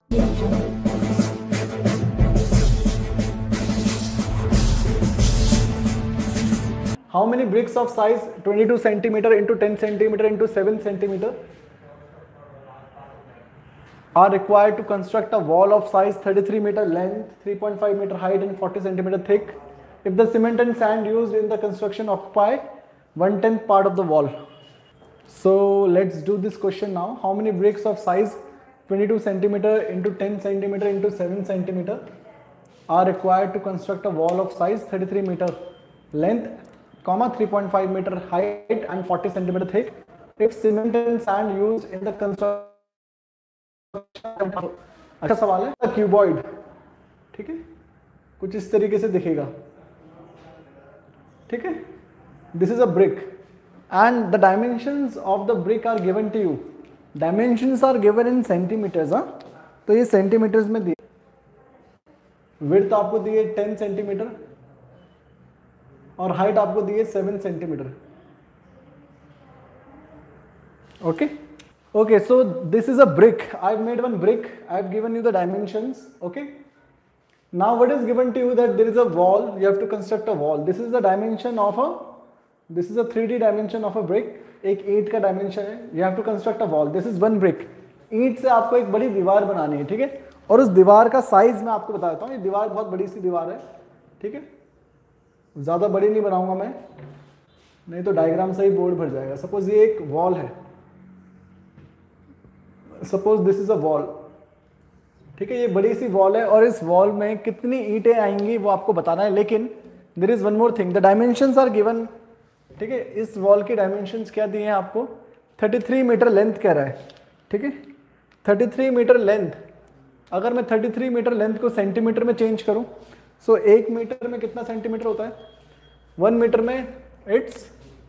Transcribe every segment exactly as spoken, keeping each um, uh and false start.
How many bricks of size twenty-two centimeter into ten centimeter into seven centimeter are required to construct a wall of size thirty-three meter length, three point five meter height and forty centimeter thick if the cement and sand used in the construction occupy one tenth part of the wall? So let's do this question now. How many bricks of size twenty-two centimeter into ten centimeter into seven centimeter are required to construct a wall of size thirty-three meter length, comma three point five meter height and forty centimeter thick if cement and sand used in the construction? अच्छा सवाल है. Cuboid, ठीक है, कुछ इस तरीके से दिखेगा, ठीक है. This is a brick and the dimensions of the brick are given to you. Dimensions are given in centimetres. हाँ, तो ये सेंटीमीटर्स में दिए. विड्थ आपको दिए टेन सेंटीमीटर और हाइट आपको दिए seven centimetre. Okay okay, so this is a brick. I've made one brick. I've given you the dimensions. Okay, now what is given to you that there is a wall, you have to construct a wall. This is the dimension of a, this is a three D dimension of a brick. एक ईंट का dimension है. You have to construct a wall. This is one brick. ईंट से आपको एक बड़ी दीवार बनानी है, ठीक है. और उस दीवार का साइज मैं आपको बता देता हूँ. ये दीवार बहुत बड़ी सी दीवार है, ठीक है. ज़्यादा बड़ी नहीं बनाऊंगा मैं, नहीं तो डायग्राम से ही बोर्ड भर जाएगा. सपोज ये एक वॉल है. Suppose this is a wall, ठीक है. ये बड़ी सी वॉल है और इस वॉल में कितनी ईंटें आएंगी वो आपको बताना है. लेकिन there is one more thing, the dimensions are given, ठीक है. इस वॉल की डायमेंशंस क्या दिए हैं आपको? तैंतीस मीटर लेंथ कह रहा है, ठीक है. तैंतीस मीटर लेंथ. अगर मैं तैंतीस मीटर लेंथ को सेंटीमीटर में चेंज करूं, सो so एक मीटर में कितना सेंटीमीटर होता है? वन मीटर में इट्स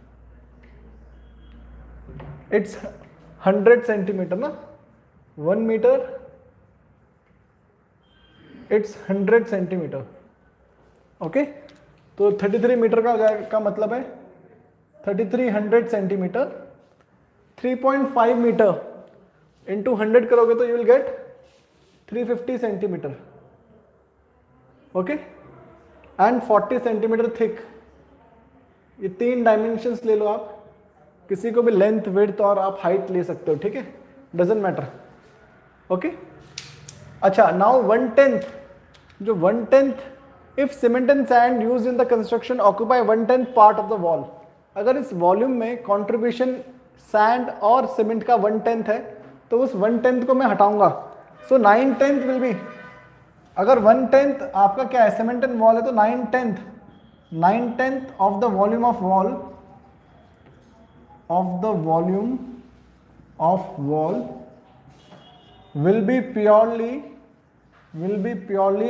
इट्स हंड्रेड सेंटीमीटर ना. One metre it's hundred centimetre. Okay, तो तैंतीस मीटर का का मतलब है तैंतीस hundred centimetre. Three point five metre into hundred करोगे तो you will get three fifty centimetre. Okay, and forty centimetre thick. ये तीन डायमेंशंस ले लो आप. किसी को भी लेंथ, विड्थ और आप हाइट ले सकते हो, ठीक है. Doesn't matter. ओके, अच्छा. नाउ वन टेंथ, जो one tenth if cement and sand used in the construction occupy one tenth part of the wall. अगर इस वॉल्यूम में कंट्रीब्यूशन सैंड और सीमेंट का वन टेंथ है तो उस वन टेंथ को मैं हटाऊंगा. So nine tenth will be, अगर वन टेंथ आपका क्या है, सीमेंट एंड वॉल है, तो nine tenth nine tenth of the volume of wall of the volume of wall will be purely will be purely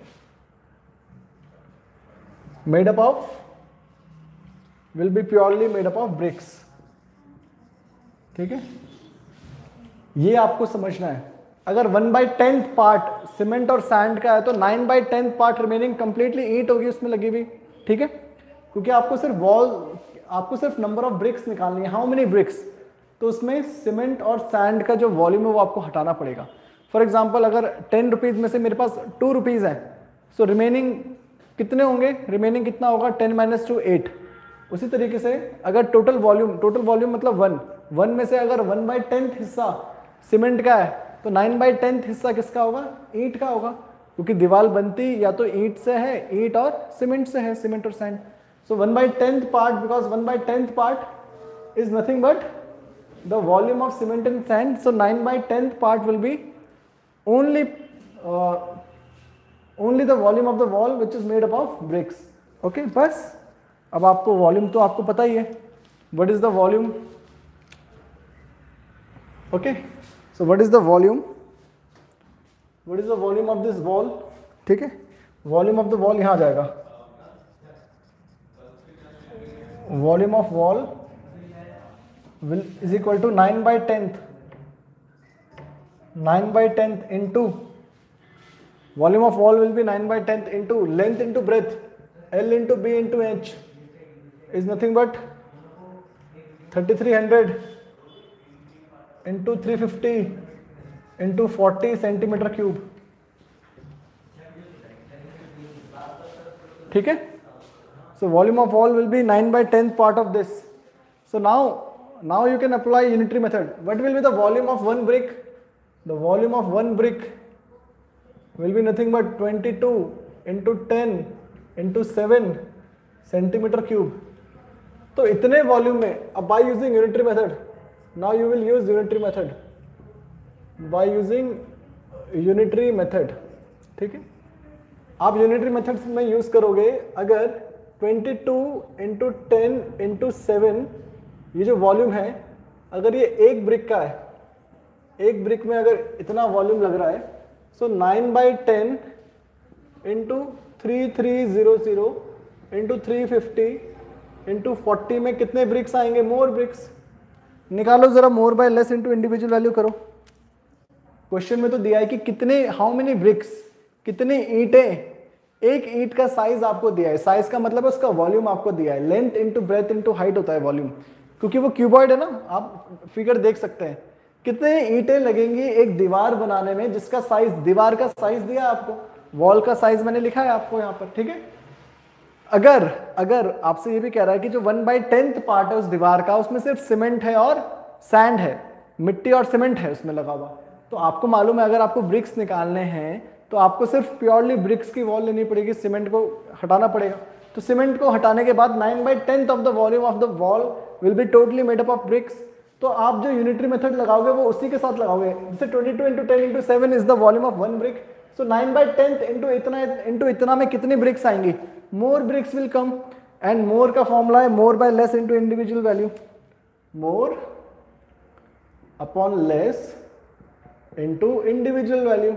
made up of will be purely made up of bricks. ठीक है, ये आपको समझना है. अगर one by tenth part cement और sand का है तो nine by tenth part remaining completely ईंट होगी उसमें लगी हुई, ठीक है. क्योंकि आपको सिर्फ वॉल आपको सिर्फ नंबर ऑफ ब्रिक्स निकालनी है. हाउ मेनी ब्रिक्स, तो उसमें सीमेंट और सैंड का जो वॉल्यूम है वो आपको हटाना पड़ेगा. फॉर एग्जांपल अगर टेन रुपीज़ में से मेरे पास टू रुपीज़ है, सो रिमेनिंग कितने होंगे? रिमेनिंग कितना होगा? Ten minus two eight. उसी तरीके से अगर टोटल वॉल्यूम टोटल वॉल्यूम मतलब वन वन में से अगर वन बाई टेंथ हिस्सा सीमेंट का है तो नाइन बाई टेंथ हिस्सा किसका होगा? ईंट का होगा. क्योंकि दीवार बनती या तो ईंट से है, ईंट और सीमेंट से है, सीमेंट और sand. So one by tenth part, because one by tenth part is nothing but the volume of cement and sand. So nine by tenth part will be only uh, only the volume of the wall which is made up of bricks. Okay, बस. अब आपको volume तो आपको पता ही है. What is the volume? Okay, so what is the volume? What is the volume of this wall? ठीक है, volume of the wall यहाँ आ जाएगा. Volume of wall will is equal to nine by tenth nine by tenth into volume of wall will be nine by tenth into length into breadth, L into B into H is nothing but thirty-three hundred into three fifty into forty centimetre cube, ठीक है। So volume of wall will be nine by tenth part of this. So now now you can apply unitary method. What will be the volume of one brick? The volume of one brick will be nothing but twenty-two into ten into seven centimeter cube. तो इतने volume में अब by using unitary method, now you will use unitary method, by using unitary method, ठीक है। आप unitary methods में use करोगे अगर twenty-two into ten into seven, ये जो वॉल्यूम है अगर ये एक ब्रिक का है, एक ब्रिक में अगर इतना वॉल्यूम लग रहा है, so nine by ten into three three zero zero into three fifty into forty में कितने ब्रिक्स आएंगे? More bricks. निकालो जरा more by less into individual value करो। क्वेश्चन में तो दिया है कि कितने, हाउ मेनी ब्रिक्स, कितनी ईंटें, एक ईंट का साइज आपको दिया है। साइज का मतलब है उसका वॉल्यूम आपको दिया है। Length into breadth into height होता है वॉल्यूम, क्योंकि वो क्यूबॉइड है ना, आप फिगर देख सकते हैं। कितने ईंटें लगेंगी एक दीवार बनाने में जिसका साइज, दीवार का साइज दिया आपको, वॉल का साइज मैंने लिखा है आपको यहाँ पर, ठीक है। अगर अगर आपसे ये भी कह रहा है कि जो वन बाई टेंथ पार्ट है उस दीवार का, उसमें सिर्फ सीमेंट है और सैंड है, मिट्टी और सीमेंट है उसमें लगा हुआ, तो आपको मालूम है अगर आपको ब्रिक्स निकालने हैं तो आपको सिर्फ प्योरली ब्रिक्स की वॉल लेनी पड़ेगी, सीमेंट को हटाना पड़ेगा। तो सीमेंट को हटाने के बाद nine by tenth of the volume of the wall will be totally made up of bricks. तो आप जो यूनिटरी मेथड लगाओगे वो उसी के साथ लगाओगे। जैसे twenty two into ten into seven is the volume of one brick, so nine by tenth into इतना इंटू इतना में कितनी ब्रिक्स आएंगी? More bricks will come. And more का फॉर्मूला है more by less into individual value, more upon less into individual value,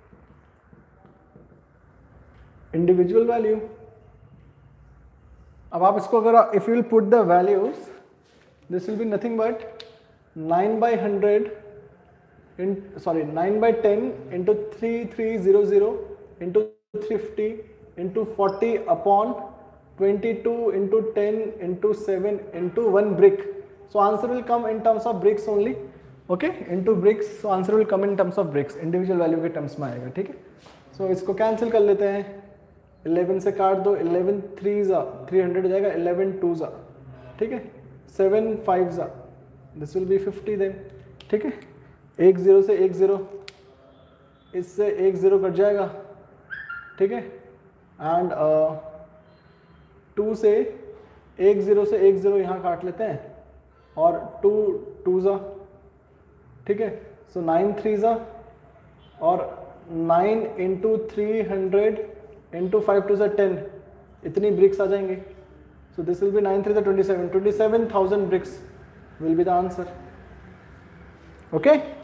individual value. अब आप इसको अगर if you will put the values, this will be nothing but nine by hundred in sorry nine by ten into three three zero zero into three fifty into forty upon twenty two into ten into seven into one brick. So answer will come in terms of bricks only, okay, into bricks. So answer will come in terms of bricks, individual value के terms में आएगा, ठीक है। सो so, इसको cancel कर लेते हैं, eleven से काट दो, इलेवन थ्री जा थ्री हंड्रेड हो जाएगा, इलेवन टू जा, ठीक है, सेवन फाइव जा, this will be fifty then, ठीक है। एक जीरो से एक जीरो, इससे एक जीरो कट जाएगा, ठीक है। एंड टू से एक जीरो से एक जीरो यहाँ काट लेते हैं, और टू टू जा, ठीक है। सो नाइन थ्री जा, और nine into three hundred into five two जा टेन, इतनी ब्रिक्स आ जाएंगे। So this will be nine three जा twenty seven, twenty seven thousand bricks will be the answer, okay.